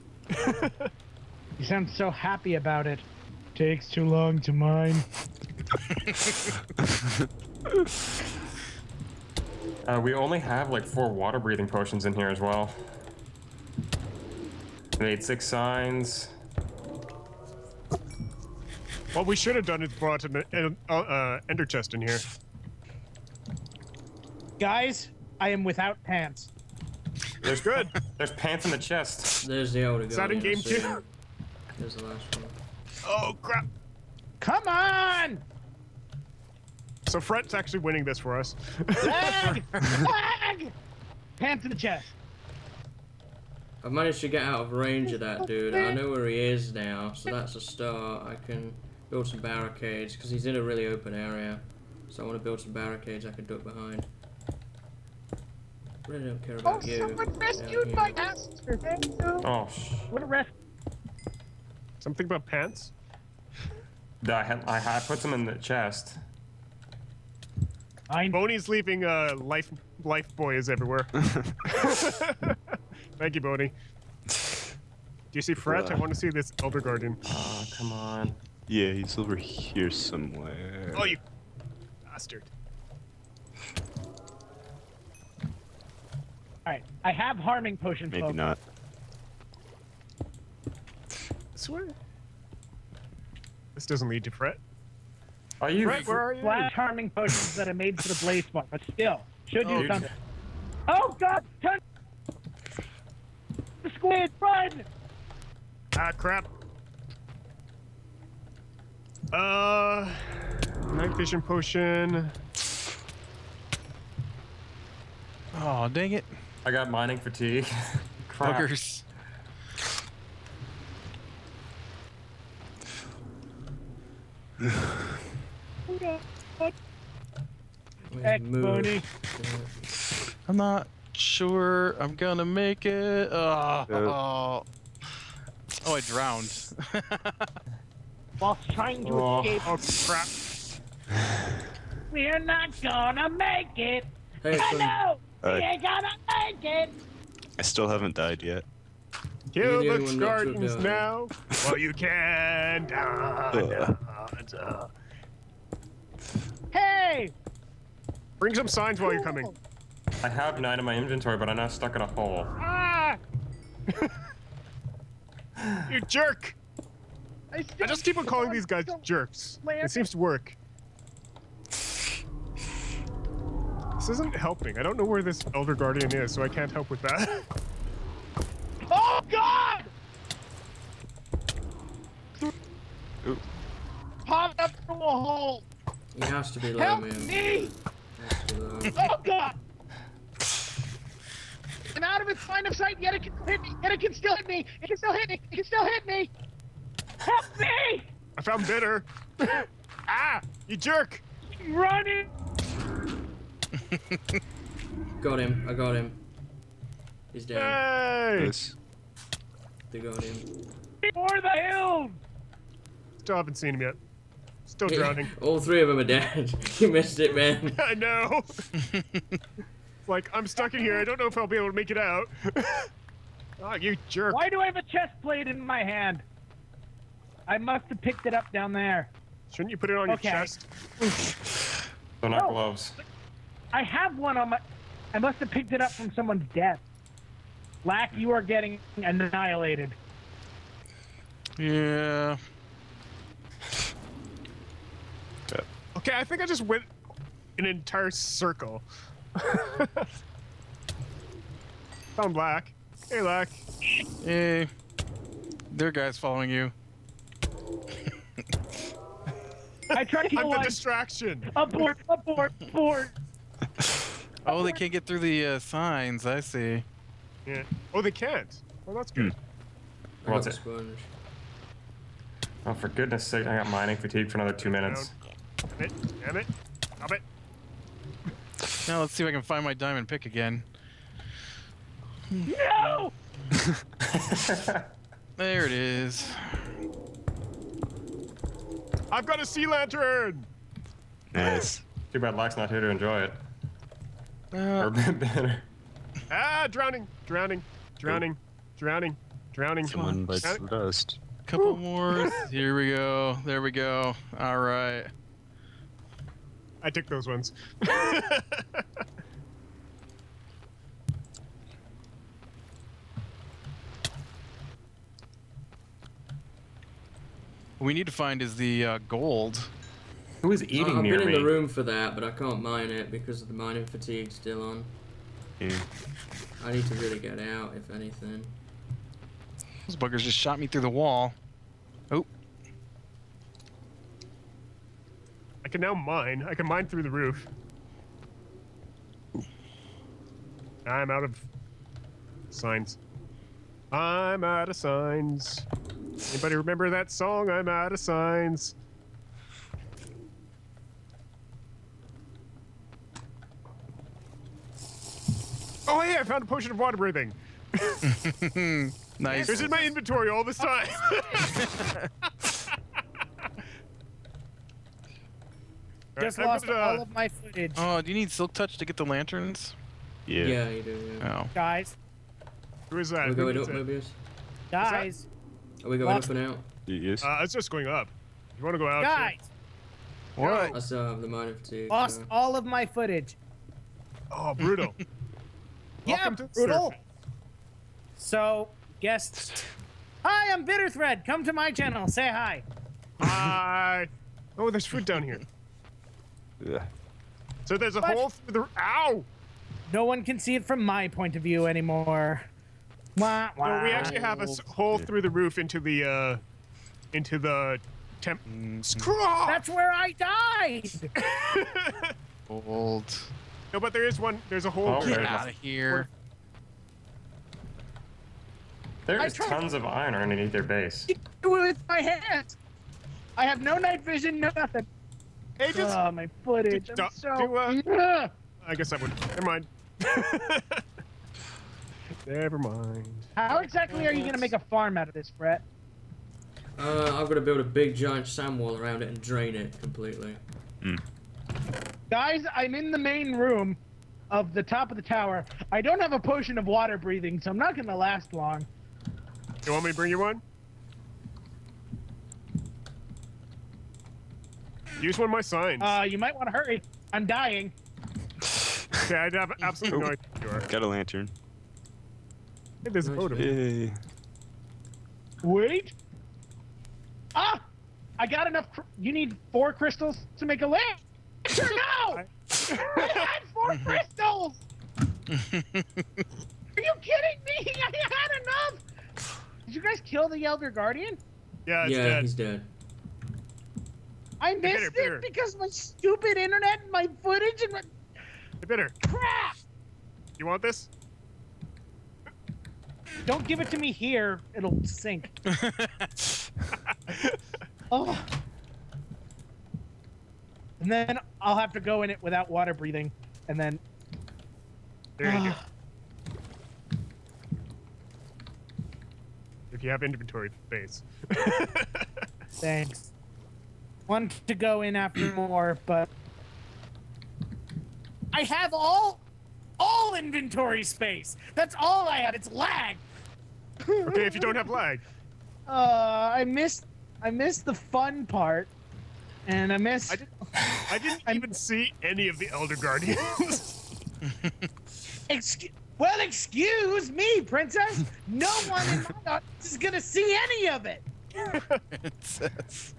[SPEAKER 2] You sound so happy about it. Takes too long to mine.
[SPEAKER 4] Uh, we only have like four water breathing potions in here as well. We made six signs.
[SPEAKER 3] What we should have done is brought an, an uh, uh, ender chest in here.
[SPEAKER 2] Guys, I am without pants.
[SPEAKER 4] There's
[SPEAKER 3] Good.
[SPEAKER 4] There's pants in the chest.
[SPEAKER 1] There's the older
[SPEAKER 3] Is that in
[SPEAKER 1] guardian,
[SPEAKER 3] game
[SPEAKER 1] I see
[SPEAKER 3] two?
[SPEAKER 1] him. There's the last one.
[SPEAKER 3] Oh crap!
[SPEAKER 2] Come on!
[SPEAKER 3] So Fret's actually winning this for us.
[SPEAKER 2] Lag! Lag! Pants in the chest.
[SPEAKER 1] I've managed to get out of range of that dude. I know where he is now, so that's a start. I can build some barricades because he's in a really open area. So I want to build some barricades I can duck behind. Really don't care about
[SPEAKER 2] Oh,
[SPEAKER 1] you.
[SPEAKER 2] someone
[SPEAKER 1] down
[SPEAKER 2] rescued
[SPEAKER 1] here.
[SPEAKER 2] my ass. Thank you.
[SPEAKER 4] Oh, sh
[SPEAKER 2] What a rest.
[SPEAKER 3] Something about pants?
[SPEAKER 4] I had I had put them in the chest.
[SPEAKER 2] I
[SPEAKER 3] Boney's leaving uh, life life boys everywhere. Thank you, Boney. Do you see Fret? I want to see this Elder Guardian.
[SPEAKER 4] Oh, come on.
[SPEAKER 6] Yeah, he's over here somewhere.
[SPEAKER 3] Oh, you bastard.
[SPEAKER 2] right, I have harming potion.
[SPEAKER 6] Maybe
[SPEAKER 2] folks.
[SPEAKER 6] not.
[SPEAKER 3] This way? This doesn't lead to Fret.
[SPEAKER 4] Are you?
[SPEAKER 3] Fret, where are you?
[SPEAKER 2] Flash harming potions that I made for the blaze spot, but still, should do
[SPEAKER 5] Oh,
[SPEAKER 2] something. Oh God! Turn the squid, run!
[SPEAKER 3] Ah, crap. Uh, night vision potion.
[SPEAKER 5] Oh, dang it.
[SPEAKER 4] I got mining fatigue. Crap.
[SPEAKER 5] Buggers.
[SPEAKER 2] Heck,
[SPEAKER 1] Move.
[SPEAKER 2] Boney.
[SPEAKER 5] I'm not sure I'm gonna make it. Oh, oh. oh I drowned.
[SPEAKER 2] Whilst trying to
[SPEAKER 4] Oh.
[SPEAKER 2] escape,
[SPEAKER 3] Oh, crap.
[SPEAKER 2] we're not gonna make it.
[SPEAKER 1] Hey,
[SPEAKER 2] I
[SPEAKER 1] son.
[SPEAKER 2] know. We
[SPEAKER 6] Uh,
[SPEAKER 2] ain't gonna make it.
[SPEAKER 6] I still haven't died yet.
[SPEAKER 3] Kill
[SPEAKER 1] You're the
[SPEAKER 3] the
[SPEAKER 1] one not to
[SPEAKER 3] Guardians
[SPEAKER 1] die.
[SPEAKER 3] now. Well, you can. Da, da, da.
[SPEAKER 2] Hey!
[SPEAKER 3] Bring some signs while you're coming.
[SPEAKER 4] I have nine in my inventory, but I'm now stuck in a hole.
[SPEAKER 2] Ah!
[SPEAKER 3] You jerk!
[SPEAKER 2] I, still
[SPEAKER 3] I just keep on calling these guys
[SPEAKER 2] don't-
[SPEAKER 3] jerks.
[SPEAKER 2] Lance.
[SPEAKER 3] It seems to work. This isn't helping. I don't know where this Elder Guardian is, so I can't help with that.
[SPEAKER 2] Oh God!
[SPEAKER 6] Ooh.
[SPEAKER 2] Popped up through a hole.
[SPEAKER 1] He has to be low,
[SPEAKER 2] Help
[SPEAKER 1] man.
[SPEAKER 2] me!
[SPEAKER 1] Has to be low.
[SPEAKER 2] Oh God! And out of its line of sight, yet it can hit me. Yet it can still hit me. It can still hit me. It can still hit me. Help me!
[SPEAKER 3] I found bitter. Ah! You jerk!
[SPEAKER 2] I'm running.
[SPEAKER 1] Got him. I got him. He's down.
[SPEAKER 3] Hey!
[SPEAKER 6] This.
[SPEAKER 1] They got him.
[SPEAKER 2] For the hills.
[SPEAKER 3] Still haven't seen him yet. Still drowning.
[SPEAKER 1] All three of them are dead. You missed it, man.
[SPEAKER 3] I know. Like, I'm stuck in here. I don't know if I'll be able to make it out. Oh, you jerk.
[SPEAKER 2] Why do I have a chest plate in my hand? I must have picked it up down there.
[SPEAKER 3] Shouldn't you put it on
[SPEAKER 2] Okay.
[SPEAKER 3] your chest?
[SPEAKER 4] So not
[SPEAKER 2] Oh.
[SPEAKER 4] gloves.
[SPEAKER 2] I have one on my. I must have picked it up from someone's death. Lack, you are getting annihilated.
[SPEAKER 5] Yeah.
[SPEAKER 3] Okay, I think I just went an entire circle. Found Black. Hey, Black.
[SPEAKER 5] Hey. There are guys following you.
[SPEAKER 2] I tried to kill
[SPEAKER 3] I'm the
[SPEAKER 2] one.
[SPEAKER 3] distraction.
[SPEAKER 2] Abort! Abort! Abort!
[SPEAKER 5] Oh, they can't get through the uh, signs. I see.
[SPEAKER 3] Yeah. Oh, they can't. Oh, that's good.
[SPEAKER 1] I got
[SPEAKER 4] What's
[SPEAKER 1] the
[SPEAKER 4] it?
[SPEAKER 1] sponge.
[SPEAKER 4] Oh, for goodness sake, I got mining fatigue for another two minutes.
[SPEAKER 3] Damn it. Damn it. Stop it.
[SPEAKER 5] Now let's see if I can find my diamond pick again.
[SPEAKER 2] No!
[SPEAKER 5] There it is.
[SPEAKER 3] I've got a sea lantern.
[SPEAKER 6] Nice.
[SPEAKER 4] Too bad Lack's not here to enjoy it. Or
[SPEAKER 5] Uh,
[SPEAKER 4] better.
[SPEAKER 3] Ah, drowning. Drowning. Drowning. Drowning. Drowning.
[SPEAKER 6] Someone bites
[SPEAKER 3] Drowning.
[SPEAKER 6] the dust.
[SPEAKER 5] couple more. Here we go. There we go. All right.
[SPEAKER 3] I took those ones.
[SPEAKER 5] What we need to find is the uh, gold.
[SPEAKER 4] Who is eating
[SPEAKER 1] I've
[SPEAKER 4] near
[SPEAKER 1] been
[SPEAKER 4] me?
[SPEAKER 1] in the room for that, but I can't mine it because of the mining fatigue still on.
[SPEAKER 6] Yeah.
[SPEAKER 1] I need to really get out, if anything.
[SPEAKER 5] Those buggers just shot me through the wall. Oh,
[SPEAKER 3] I can now mine. I can mine through the roof. I'm out of signs. I'm out of signs. Anybody remember that song? I'm out of signs. Oh, hey, I found a potion of water breathing.
[SPEAKER 5] nice.
[SPEAKER 3] It was in my inventory all this time.
[SPEAKER 2] Just
[SPEAKER 3] Alright, I'm
[SPEAKER 2] lost
[SPEAKER 3] gonna, uh,
[SPEAKER 2] all of my footage.
[SPEAKER 5] Oh, do you need silk touch to get the lanterns?
[SPEAKER 6] Yeah.
[SPEAKER 1] Yeah, you do, yeah.
[SPEAKER 5] Oh.
[SPEAKER 2] Guys,
[SPEAKER 3] Who is that?
[SPEAKER 1] Are we
[SPEAKER 3] Who
[SPEAKER 1] going
[SPEAKER 3] needs
[SPEAKER 1] up,
[SPEAKER 3] it?
[SPEAKER 1] Mobius?
[SPEAKER 2] guys,
[SPEAKER 1] Are we going
[SPEAKER 2] Lost-
[SPEAKER 1] up and out?
[SPEAKER 6] Yes.
[SPEAKER 3] Uh, it's just going up. You want to go out?
[SPEAKER 2] guys,
[SPEAKER 5] What?
[SPEAKER 1] I still have the mining fatigue.
[SPEAKER 2] lost
[SPEAKER 1] so-
[SPEAKER 2] all of my footage.
[SPEAKER 3] Oh, brutal.
[SPEAKER 2] Yeah,
[SPEAKER 3] Welcome to the
[SPEAKER 2] brutal.
[SPEAKER 3] surface.
[SPEAKER 2] So, guest. Hi, I'm Bitterthread. Come to my channel. Say hi.
[SPEAKER 3] Hi. Oh, there's food down here.
[SPEAKER 6] Yeah.
[SPEAKER 3] So there's a
[SPEAKER 2] What?
[SPEAKER 3] hole through the. Ow!
[SPEAKER 2] No one can see it from my point of view anymore. Wah, wah.
[SPEAKER 3] No, we actually have a s- hole through the roof into the, uh, into the temp. Scraw!
[SPEAKER 2] That's where I died.
[SPEAKER 5] Old.
[SPEAKER 3] No, but there is one. There's a hole.
[SPEAKER 4] Oh,
[SPEAKER 3] through
[SPEAKER 5] Get
[SPEAKER 4] there
[SPEAKER 3] there.
[SPEAKER 4] it
[SPEAKER 5] out of here.
[SPEAKER 4] There
[SPEAKER 2] I
[SPEAKER 4] is
[SPEAKER 2] tried-
[SPEAKER 4] tons of iron underneath their base.
[SPEAKER 2] Do it with my hands. I have no night vision, no nothing.
[SPEAKER 3] Hey, just.
[SPEAKER 2] Oh, my footage.
[SPEAKER 3] do-
[SPEAKER 2] I'm so.
[SPEAKER 3] do, uh,
[SPEAKER 2] Ugh.
[SPEAKER 3] I guess I would. Never mind. Never mind.
[SPEAKER 2] How exactly are you gonna make a farm out of this, Brett?
[SPEAKER 1] Uh, I've got to build a big giant sand wall around it and drain it completely.
[SPEAKER 2] Guys, I'm in the main room of the top of the tower. I don't have a potion of water breathing, so I'm not gonna last long.
[SPEAKER 3] You want me to bring you one? Use one of my signs.
[SPEAKER 2] Uh, you might want to hurry. I'm dying.
[SPEAKER 3] Okay, I have absolutely no
[SPEAKER 6] Oh.
[SPEAKER 3] idea who you are.
[SPEAKER 6] Got a lantern.
[SPEAKER 3] Hey, there's a
[SPEAKER 1] Nice.
[SPEAKER 3] photo.
[SPEAKER 6] Yay.
[SPEAKER 2] Wait. Ah! I got enough. Cr you need four crystals to make a lamp. No! I had four crystals. Are you kidding me? I had enough. Did you guys kill the Elder Guardian?
[SPEAKER 3] Yeah, it's
[SPEAKER 1] yeah,
[SPEAKER 3] dead.
[SPEAKER 1] he's dead.
[SPEAKER 2] I
[SPEAKER 3] Hey,
[SPEAKER 2] missed
[SPEAKER 3] Bitter,
[SPEAKER 2] it
[SPEAKER 3] Bitter.
[SPEAKER 2] because my stupid internet and my footage and my
[SPEAKER 3] Hey, Bitter,
[SPEAKER 2] crap.
[SPEAKER 3] you want this?
[SPEAKER 2] Don't give it to me here. It'll sink. Oh. And then I'll have to go in it without water breathing. And then.
[SPEAKER 3] There you go. If you have inventory space.
[SPEAKER 2] Thanks. Want to go in after more, but. I have all. All inventory space. That's all I have. It's lag.
[SPEAKER 3] Okay, if you don't have lag.
[SPEAKER 2] Uh, I missed. I missed the fun part. And I missed.
[SPEAKER 3] I, did, I didn't even see any of the Elder Guardians.
[SPEAKER 2] Excuse, well, excuse me, princess. No one in my audience is gonna see any of it.
[SPEAKER 5] It says.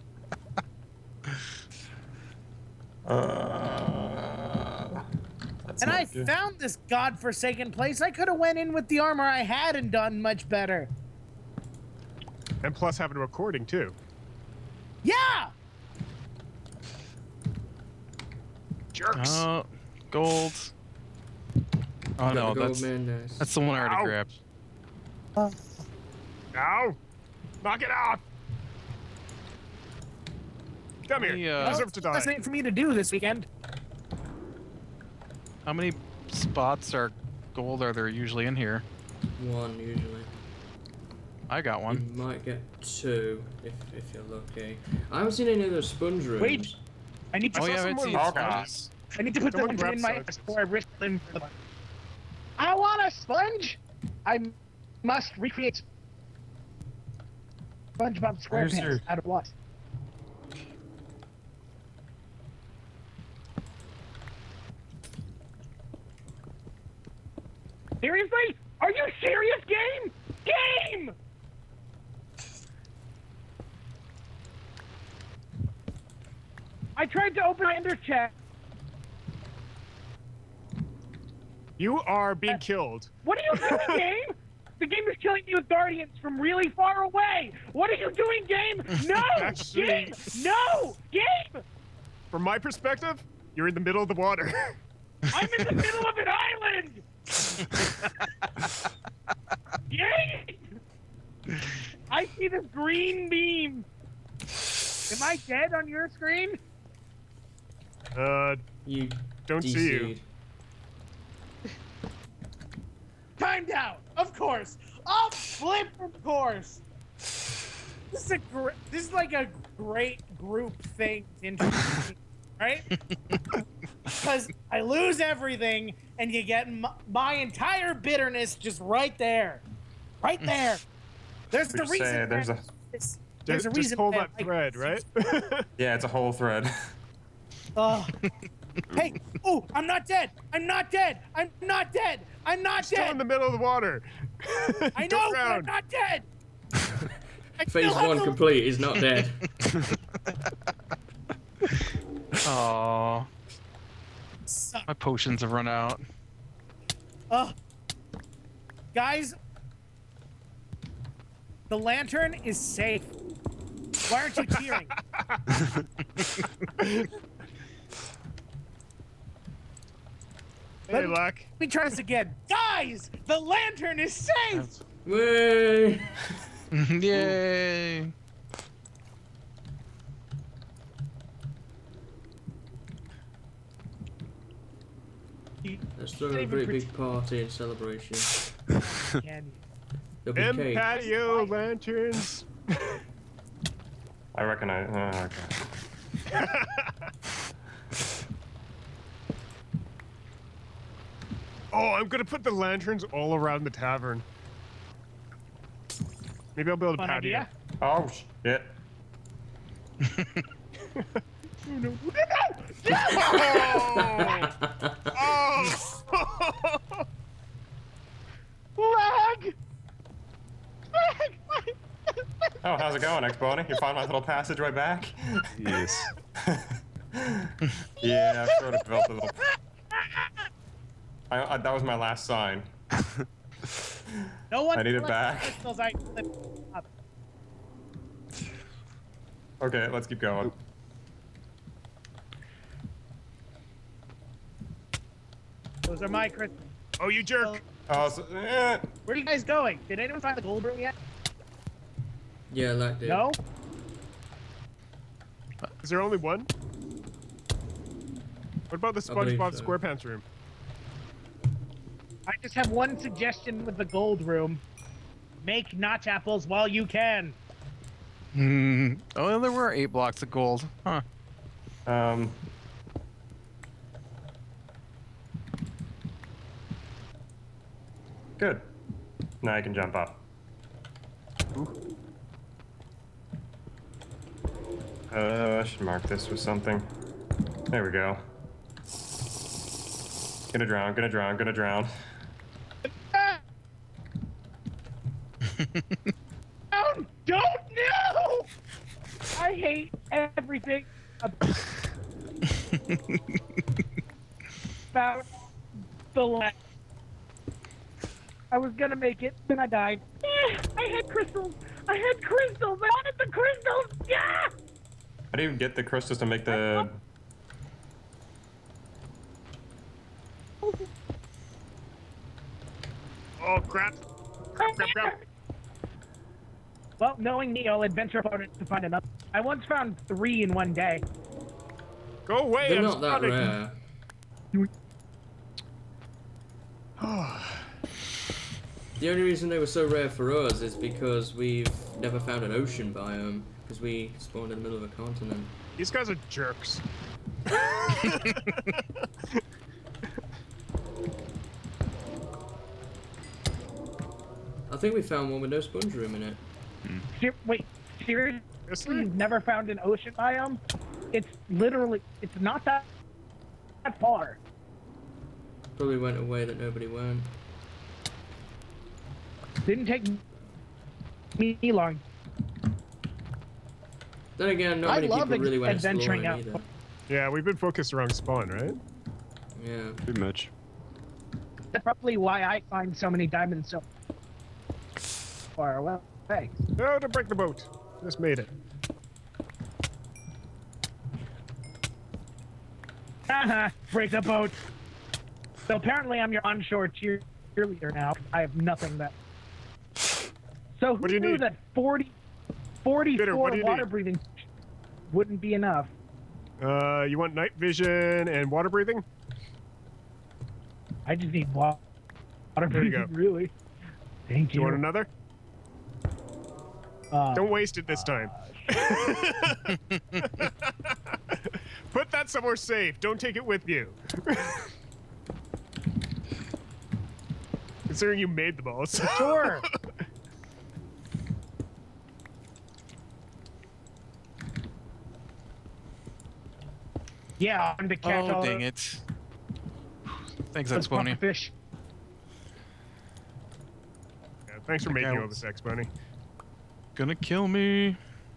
[SPEAKER 4] Uh, that's
[SPEAKER 2] And
[SPEAKER 4] not
[SPEAKER 2] I
[SPEAKER 4] good.
[SPEAKER 2] found this godforsaken place. I could have went in with the armor I had and done much better.
[SPEAKER 3] And plus having a recording, too.
[SPEAKER 2] Yeah.
[SPEAKER 3] Jerks.
[SPEAKER 5] Oh, gold. Oh no,
[SPEAKER 1] Got the gold
[SPEAKER 5] that's
[SPEAKER 1] man, nice.
[SPEAKER 5] that's the one I already
[SPEAKER 3] Ow.
[SPEAKER 5] grabbed.
[SPEAKER 3] Ow! Knock it out! Come here.
[SPEAKER 5] Hey, uh,
[SPEAKER 3] You deserve to die.
[SPEAKER 2] That's nothing for me to do this weekend.
[SPEAKER 5] How many spots are gold are there usually in here?
[SPEAKER 1] One usually.
[SPEAKER 5] I got
[SPEAKER 1] You
[SPEAKER 5] one.
[SPEAKER 1] might get two if if you're lucky. I haven't seen any of those sponge rooms.
[SPEAKER 2] Wait. I need to.
[SPEAKER 5] Oh
[SPEAKER 3] saw
[SPEAKER 5] yeah, I haven't
[SPEAKER 3] someone
[SPEAKER 5] seen
[SPEAKER 3] with
[SPEAKER 5] sponges.
[SPEAKER 2] I need to put
[SPEAKER 3] Someone
[SPEAKER 2] them
[SPEAKER 3] grab
[SPEAKER 2] in my
[SPEAKER 3] sponges.
[SPEAKER 2] before I risk them for the one. I want a sponge. I must recreate SpongeBob
[SPEAKER 4] Where's
[SPEAKER 2] SquarePants
[SPEAKER 4] your-
[SPEAKER 2] out of what? Seriously? Are you serious, game? Game! I tried to open my ender chat.
[SPEAKER 3] You are being killed.
[SPEAKER 2] What are you doing, game? The game is killing me with guardians from really far away. What are you doing, game? No!
[SPEAKER 3] Actually-
[SPEAKER 2] Game! No! Game!
[SPEAKER 3] From my perspective, you're in the middle of the water.
[SPEAKER 2] I'm in the middle of an island! Yay! I see this green beam. Am I dead on your screen?
[SPEAKER 3] uh,
[SPEAKER 1] You
[SPEAKER 3] don't
[SPEAKER 1] D
[SPEAKER 3] see you.
[SPEAKER 1] C'd.
[SPEAKER 2] Timed out. Of course. I'll flip of course. This is a gr- This is like a great group thing to introduce, right? Because I lose everything, and you get m- my entire bitterness just right there, right there. There's the
[SPEAKER 4] Would you
[SPEAKER 2] reason.
[SPEAKER 4] say there's a-
[SPEAKER 2] that this-
[SPEAKER 3] Just,
[SPEAKER 2] There's a
[SPEAKER 3] just
[SPEAKER 2] reason.
[SPEAKER 3] pull
[SPEAKER 2] why
[SPEAKER 3] that
[SPEAKER 2] I-
[SPEAKER 3] thread, right?
[SPEAKER 4] Yeah, it's a whole thread.
[SPEAKER 2] Ugh. Hey, ooh, I'm not dead. I'm not dead. I'm not dead. I'm not
[SPEAKER 3] Still
[SPEAKER 2] dead.
[SPEAKER 3] in the middle of the water.
[SPEAKER 2] I
[SPEAKER 3] Don't
[SPEAKER 2] know, but I'm
[SPEAKER 3] drown.
[SPEAKER 2] not dead. I
[SPEAKER 1] Phase
[SPEAKER 2] still have
[SPEAKER 1] one
[SPEAKER 2] the-
[SPEAKER 1] complete. He's not dead.
[SPEAKER 5] Aww.
[SPEAKER 2] Suck.
[SPEAKER 5] My potions have run out.
[SPEAKER 2] Ugh. Guys, the lantern is safe. Why aren't you cheering?
[SPEAKER 3] Hey, luck.
[SPEAKER 2] Let me try this again. Guys, the lantern is safe.
[SPEAKER 1] Way.
[SPEAKER 5] Yay!
[SPEAKER 1] Let's throw a great big party and celebration.
[SPEAKER 2] Candy.
[SPEAKER 1] There'll be
[SPEAKER 3] M
[SPEAKER 1] cake.
[SPEAKER 3] patio lanterns.
[SPEAKER 4] I reckon I. Uh, okay.
[SPEAKER 3] Oh, I'm gonna put the lanterns all around the tavern. Maybe I'll build a
[SPEAKER 2] Fun
[SPEAKER 3] patio.
[SPEAKER 2] idea.
[SPEAKER 4] Oh shit!
[SPEAKER 3] Oh!
[SPEAKER 2] Lag! Lag!
[SPEAKER 4] Oh, how's it going, X-Boney? You found my little passageway back?
[SPEAKER 6] Yes.
[SPEAKER 4] Yeah, I've sort of developed a little. I, I, that was my last sign.
[SPEAKER 2] No one
[SPEAKER 4] I need it
[SPEAKER 2] collects
[SPEAKER 4] back.
[SPEAKER 2] crystals I flip up.
[SPEAKER 4] Okay, let's keep going.
[SPEAKER 2] Those are my crystals.
[SPEAKER 3] Oh, you jerk!
[SPEAKER 4] Oh, so, eh.
[SPEAKER 2] Where are you guys going? Did anyone find the gold room yet?
[SPEAKER 1] Yeah, like that.
[SPEAKER 2] No?
[SPEAKER 3] Is there only one? What about the
[SPEAKER 1] I believe
[SPEAKER 3] SpongeBob
[SPEAKER 1] so.
[SPEAKER 3] SquarePants room?
[SPEAKER 2] I just have one suggestion with the gold room. Make notch apples while you can.
[SPEAKER 5] Hmm. Oh, there were eight blocks of gold. Huh.
[SPEAKER 4] Um. Good. Now I can jump up. Uh, I should mark this with something. There we go. Gonna drown, gonna drown, gonna drown.
[SPEAKER 2] Ah! Don't, don't, no! I hate everything about the last. I was gonna make it, then I died. Eh, I had crystals. I had crystals. I wanted the crystals. Yeah.
[SPEAKER 4] How do you get the crystals to make the...
[SPEAKER 3] Oh, crap. Crap, crap, crap.
[SPEAKER 2] Well, knowing me, I'll adventure upon it to find another. I once found three in one day.
[SPEAKER 3] Go away,
[SPEAKER 1] They're
[SPEAKER 3] I'm
[SPEAKER 1] not that
[SPEAKER 3] spotting.
[SPEAKER 1] rare. The only reason they were so rare for us is because we've never found an ocean biome, because we spawned in the middle of a continent.
[SPEAKER 3] These guys are jerks.
[SPEAKER 1] I think we found one with no sponge room in it.
[SPEAKER 2] Ser- wait, seriously? You've never found an ocean biome? It's literally, it's not that, that far.
[SPEAKER 1] Probably went away that nobody went.
[SPEAKER 2] Didn't take me long.
[SPEAKER 1] Then again, not
[SPEAKER 2] I
[SPEAKER 1] many
[SPEAKER 2] love
[SPEAKER 1] people really went
[SPEAKER 2] adventuring
[SPEAKER 1] exploring
[SPEAKER 2] out.
[SPEAKER 1] either.
[SPEAKER 3] Yeah, we've been focused around spawn, right?
[SPEAKER 1] Yeah.
[SPEAKER 6] Pretty much.
[SPEAKER 2] That's probably why I find so many diamonds so far away.
[SPEAKER 3] No, don't break the boat. Just made it.
[SPEAKER 2] Haha, break the boat. So apparently I'm your onshore cheer cheerleader now. I have nothing that. So who
[SPEAKER 3] What do you
[SPEAKER 2] knew
[SPEAKER 3] need?
[SPEAKER 2] that forty, forty-four
[SPEAKER 3] Bitter, what do you
[SPEAKER 2] water
[SPEAKER 3] need?
[SPEAKER 2] breathing wouldn't be enough?
[SPEAKER 3] Uh, you want night vision and water breathing?
[SPEAKER 2] I just need wa- water
[SPEAKER 3] There you
[SPEAKER 2] breathing,
[SPEAKER 3] go.
[SPEAKER 2] really. Thank
[SPEAKER 3] Do
[SPEAKER 2] you.
[SPEAKER 3] you want another?
[SPEAKER 2] Uh,
[SPEAKER 3] Don't waste it this time. Put that somewhere safe. Don't take it with you. Considering you made the balls.
[SPEAKER 2] Sure. Yeah, I'm the catch
[SPEAKER 5] Oh,
[SPEAKER 2] all
[SPEAKER 5] dang
[SPEAKER 2] the-
[SPEAKER 5] it. Thanks,
[SPEAKER 2] Let's
[SPEAKER 5] X-Pony.
[SPEAKER 2] pump fish.
[SPEAKER 3] Yeah, thanks for
[SPEAKER 5] Okay,
[SPEAKER 3] making
[SPEAKER 5] I
[SPEAKER 3] all
[SPEAKER 5] was-
[SPEAKER 3] this, X-Bunny.
[SPEAKER 5] Gonna kill me.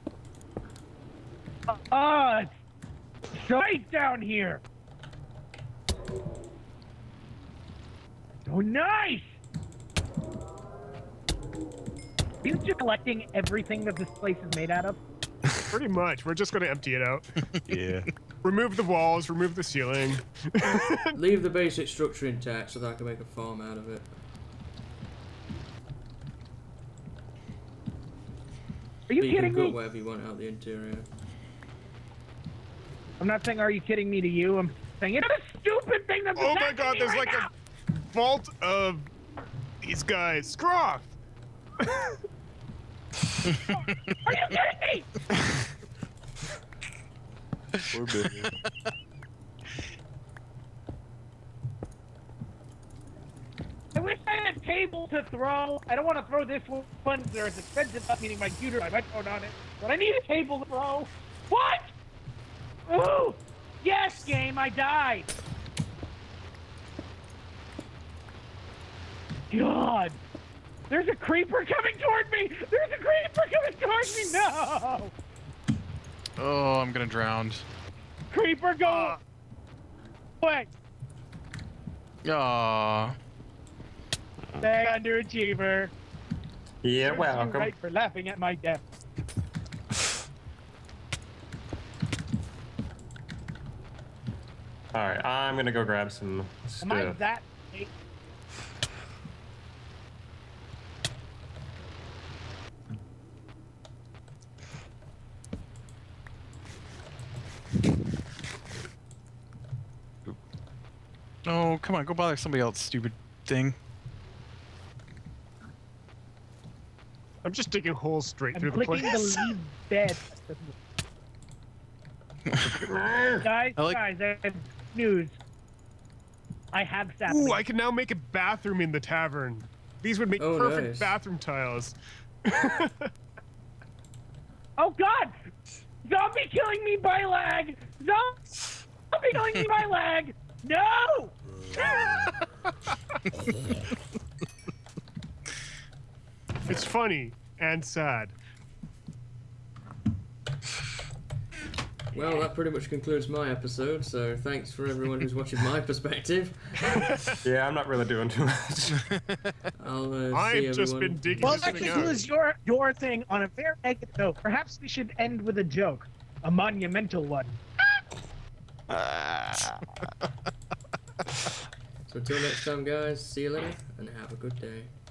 [SPEAKER 2] Ah, uh, it's tight down here. Oh, nice! Are you just collecting everything that this place is made out of?
[SPEAKER 3] Pretty much. We're just going to empty it out.
[SPEAKER 6] Yeah.
[SPEAKER 3] Remove the walls, remove the ceiling.
[SPEAKER 1] Leave the basic structure intact so that I can make a farm out of it.
[SPEAKER 2] Are you
[SPEAKER 1] But you
[SPEAKER 2] kidding
[SPEAKER 1] can
[SPEAKER 2] me?
[SPEAKER 1] cut whatever you want out the interior.
[SPEAKER 2] I'm not saying are you kidding me to you. I'm saying it's a stupid thing that's
[SPEAKER 3] Oh my
[SPEAKER 2] attacking
[SPEAKER 3] god,
[SPEAKER 2] me
[SPEAKER 3] there's
[SPEAKER 2] right
[SPEAKER 3] like
[SPEAKER 2] now.
[SPEAKER 3] a vault of these guys. Scroff!
[SPEAKER 2] Are you kidding me?
[SPEAKER 6] Poor baby.
[SPEAKER 2] I wish I had a table to throw. I don't want to throw this one. There's expensive stuff, meaning my computer. I might throw it on it. But I need a table to throw. What? Ooh! Yes, game, I died. God. There's a creeper coming toward me. There's a creeper coming towards me. No.
[SPEAKER 5] Oh, I'm gonna drown.
[SPEAKER 2] Creeper, go
[SPEAKER 3] Uh,
[SPEAKER 2] away.
[SPEAKER 5] Aww.
[SPEAKER 2] Hey, underachiever.
[SPEAKER 4] Yeah,
[SPEAKER 2] You're
[SPEAKER 4] welcome.
[SPEAKER 2] right for laughing at my death.
[SPEAKER 4] All right, I'm gonna go grab some
[SPEAKER 2] Am I
[SPEAKER 4] stuff.
[SPEAKER 2] that?
[SPEAKER 5] Oh, come on, go bother somebody else, stupid thing.
[SPEAKER 3] I'm just digging holes straight
[SPEAKER 2] I'm
[SPEAKER 3] through the
[SPEAKER 2] clicking the
[SPEAKER 3] place.
[SPEAKER 2] leave bed. Guys,
[SPEAKER 5] I like-
[SPEAKER 2] guys, I have news. I have saplings.
[SPEAKER 3] Ooh, I can now make a bathroom in the tavern. These would make
[SPEAKER 1] Oh,
[SPEAKER 3] perfect
[SPEAKER 1] nice.
[SPEAKER 3] bathroom tiles.
[SPEAKER 2] Oh God! Zombie killing me by lag! Zombie killing me by lag! No!
[SPEAKER 3] It's funny and sad.
[SPEAKER 1] Well, that pretty much concludes my episode, so thanks for everyone who's watching my perspective.
[SPEAKER 4] Yeah, I'm not really doing too much.
[SPEAKER 1] I'll uh, see
[SPEAKER 3] I've just
[SPEAKER 1] everyone.
[SPEAKER 3] been digging
[SPEAKER 2] Well,
[SPEAKER 3] this
[SPEAKER 2] that
[SPEAKER 3] thing out.
[SPEAKER 2] concludes your your thing on a very negative note. Perhaps we should end with a joke, a monumental one.
[SPEAKER 1] So until next time, guys, see you later, and have a good day.